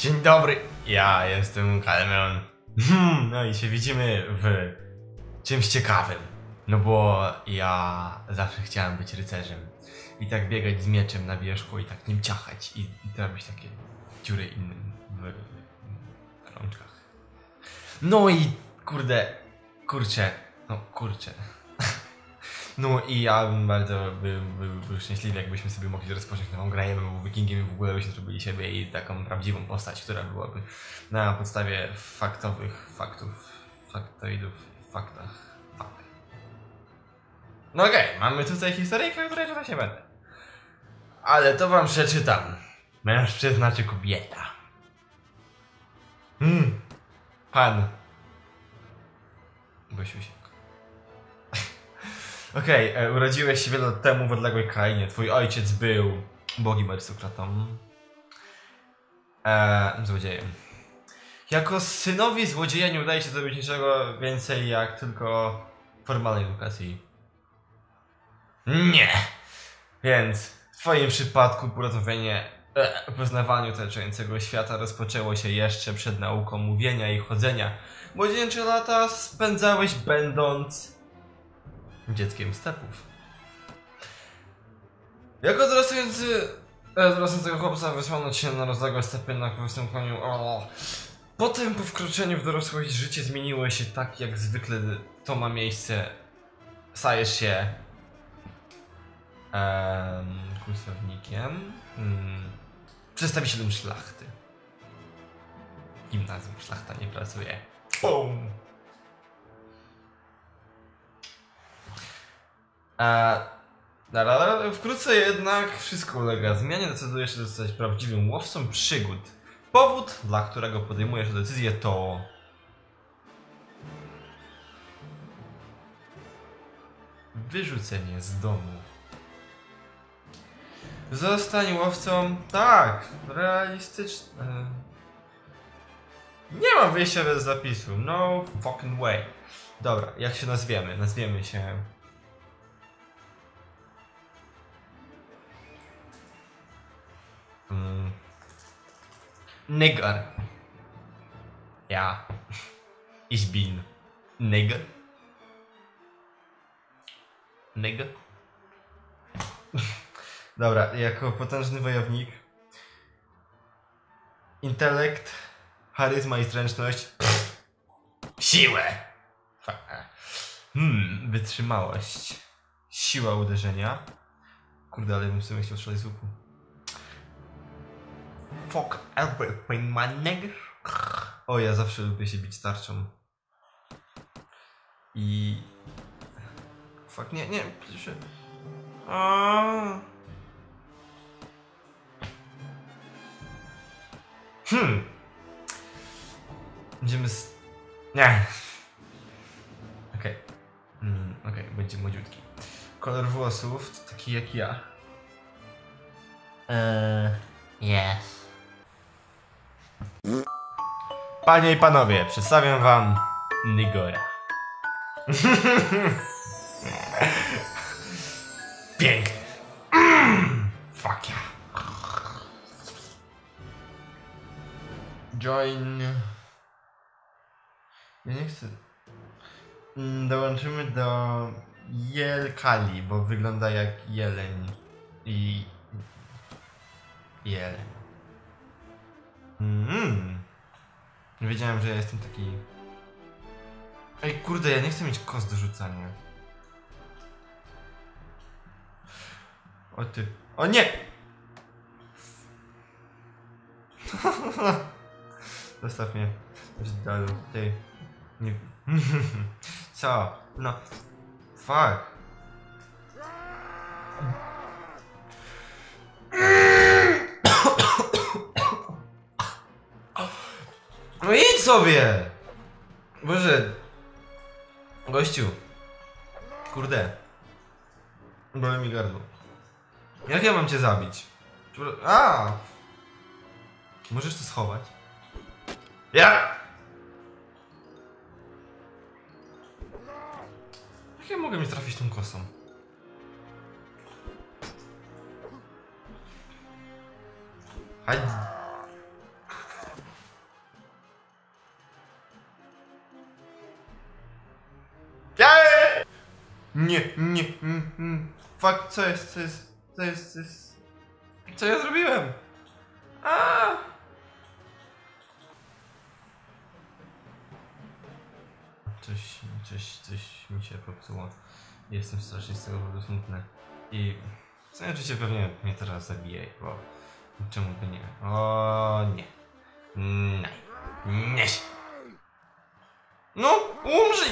Dzień dobry, ja jestem Kalmeon. No i się widzimy w czymś ciekawym. No bo ja zawsze chciałem być rycerzem. I tak biegać z mieczem na wierzchu i tak nim ciachać. I robić takie dziury innym w rączkach. No i kurczę. No i ja bym bardzo był szczęśliwy, jakbyśmy sobie mogli rozpocząć nową grę. Ja bym był wikingiem i w ogóle byśmy zrobili siebie i taką prawdziwą postać, która byłaby na podstawie faktoidów, faktach. No okej, mamy tutaj historyjkę, której czytać nie będę. Ale to wam przeczytam. Mężczyzna czy kobieta? Pan. Gosiusiek. Okej, urodziłeś się wiele lat temu w odległej krainie. Twój ojciec był bogiem arystokratą. Złodziejem. Jako synowi złodzieja nie udaje się zrobić niczego więcej jak tylko formalnej edukacji. Nie! Więc w twoim przypadku poznawanie otaczającego świata rozpoczęło się jeszcze przed nauką mówienia i chodzenia. Młodzieńcze lata spędzałeś będąc dzieckiem stepów. Jako dorastającego chłopca wysłano cię na rozległe stepy na własnym koniu. Potem po wkroczeniu w dorosłość życie zmieniło się tak, jak zwykle to ma miejsce. Stajesz się kłusownikiem, przedstawicielem szlachty. Gimnazjum szlachta nie pracuje. Boom. Wkrótce jednak wszystko ulega zmianie. Decydujesz się zostać prawdziwym łowcą przygód. Powód, dla którego podejmujesz decyzję, to wyrzucenie z domu. Zostań łowcą. Tak, realistyczne. Nie mam wyjścia bez zapisu. No fucking way. Dobra, jak się nazwiemy? Nazwiemy się Nigger. Ja. Ich bin Nigger. Nigger. Dobra, jako potężny wojownik. Intelekt, charyzma i zręczność. Siłę. Wytrzymałość. Siła uderzenia. Kurde, ale bym sobie chciał strzelać z łuku. Fuck everything, my nigger. O, ja zawsze lubię się bić tarczą. I... Fuck, nie, proszę. Będziemy Nie. Okej. Okej, będzie młodziutki. Kolor włosów to taki jak ja. Yes. Panie i panowie, przedstawiam wam Nigora. Piękny. Fuck yeah. Join. Ja nie chcę. Dołączymy do Jelkali, bo wygląda jak jeleń. I... jeleń. Nie wiedziałem, że ja jestem taki... Ej, kurde, ja nie chcę mieć kost do rzucania. O ty... O nie! Zostaw mnie. Ty... Nie... Co? No... Fuck. No idź sobie! Boże... Gościu. Kurde. Boli mi gardło. Jak ja mam cię zabić? Możesz to schować? Ja! Jak ja mogę mi trafić tą kosą? Chodź. Nie. Fuck, co jest? Co ja zrobiłem? A! Coś mi się popsuło. Jestem strasznie z tego powodu smutny. I znaczy się pewnie mnie teraz zabije, bo czemu by nie? O nie. Nie. No, umrzyj!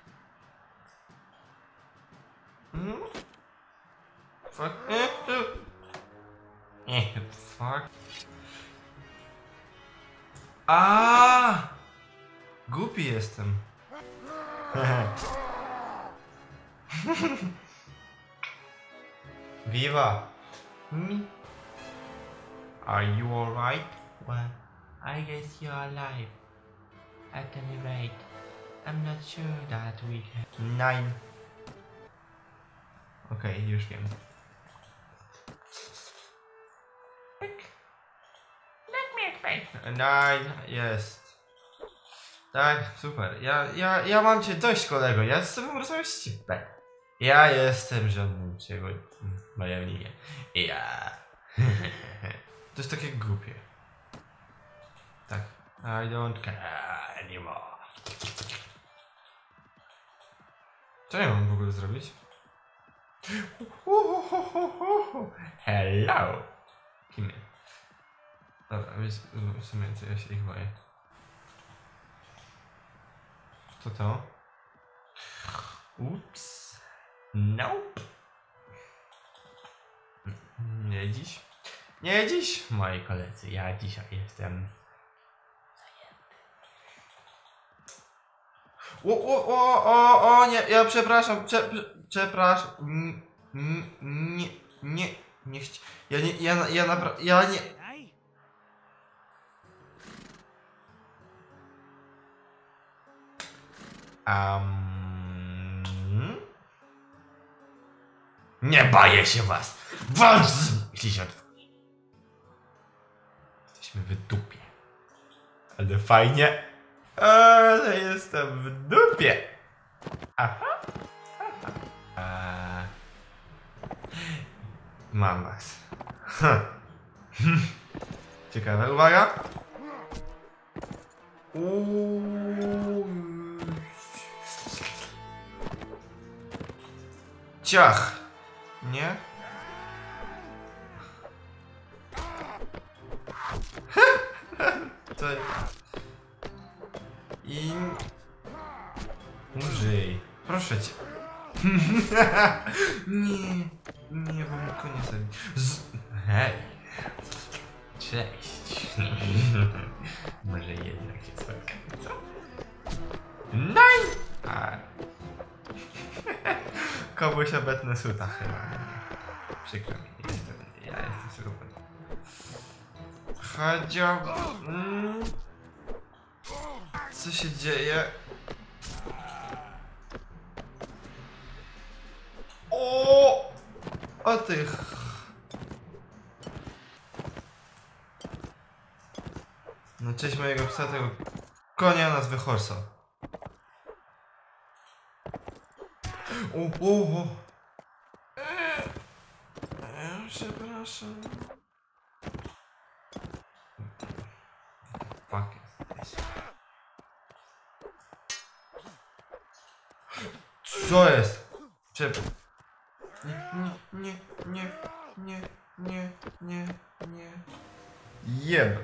Fuck. Fuck. A! Głupi jestem. Viva. Are you alright? Well, I guess you're alive. At any rate, I'm not sure that we can. 9. Okej, już wiem. Let me explain. 9 jest. Tak, super. Ja mam cię dość, kolego. Ja z tobą rozmawiać z ciebie. Ja jestem żadnym czego bajownikiem. Ja. To jest takie głupie. Tak. I don't care anymore. Co ja mam w ogóle zrobić? Hello! Kim? Dobra, w sumie to ja się ich boję. Co to? Ups. Nope. Nie dziś. Nie dziś, moi koledzy. Ja dzisiaj jestem o, nie, ja przepraszam, przepraszam. Nie chci... Ja naprawdę, ja nie... Nie boję się was! Jeśli się otworzy. Jesteśmy w dupie. Ale fajnie. Ale jestem w dupie. Aha. Mam was. Ciekawe, uwaga. Ciach. Nie? To... I... Użyj. Proszę cię. Nie, bo mi koniec zabić. Hej. Cześć. Może jednak się spotkamy, co? Nein! Komuś obetnę suta chyba. Przykro mi, ja jestem super. Chadzio... Co się dzieje? O tych... No cześć mojego psa, tego konia nazwy Horsa. Przepraszam. Fuck jest. Co jest? Nie. Jeb.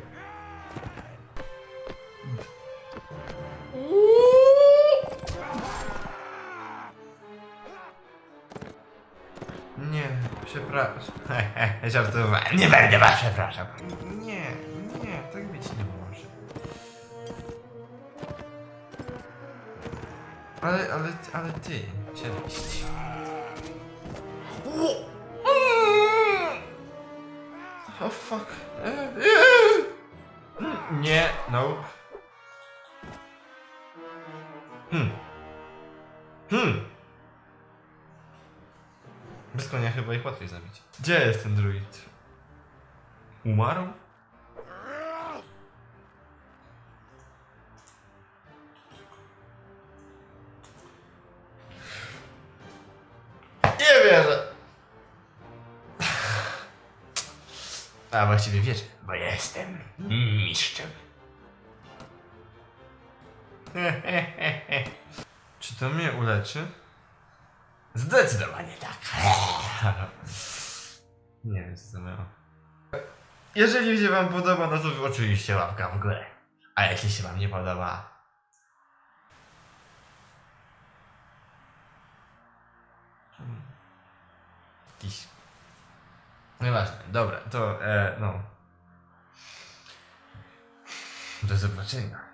Nie, przepraszam. Żartowałem. Nie będę was przepraszam. Nie, tak być nie może. Ale ty, cześć. Oh fuck. Nie, no. Bez konia chyba ich łatwiej zabić. Gdzie jest ten druid? Umarł? wierzę. A właściwie wierzę, bo jestem mistrzem. Czy to mnie uleczy? Zdecydowanie tak. Nie wiem, co to było. Jeżeli się wam podoba, no to oczywiście łapka w górę. A jeśli się wam nie podoba... Jakiś... Nieważne, dobra, to no... Do zobaczenia.